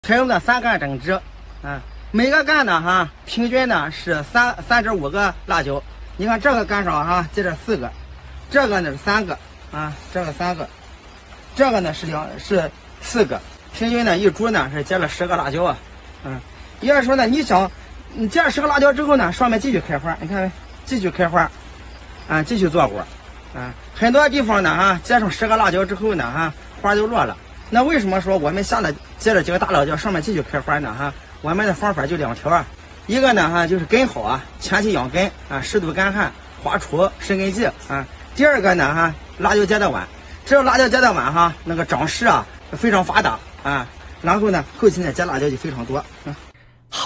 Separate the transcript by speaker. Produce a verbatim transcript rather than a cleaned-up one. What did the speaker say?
Speaker 1: 采用的三干整治，啊，每个干呢哈，平均呢是三三点五个辣椒。你看这个干上哈，接着四个，这个呢是三个啊，这个三个，这个呢是两是四个，平均呢一株呢是结了十个辣椒啊，嗯，也就是说呢，你想你结了十个辣椒之后呢，上面继续开花，你看继续开花，啊，继续做果，啊，很多地方呢哈，结上十个辣椒之后呢哈，花就落了。那为什么说我们下了结了几个大辣椒，上面继续开花呢哈？我们的方法就两条啊，一个呢哈就是根好啊，前期养根啊，适度干旱，花除生根剂啊。第二个呢哈，辣椒结的晚，只要辣椒结的晚哈，那个长势啊非常发达啊，然后呢后期呢结辣椒就非常多啊。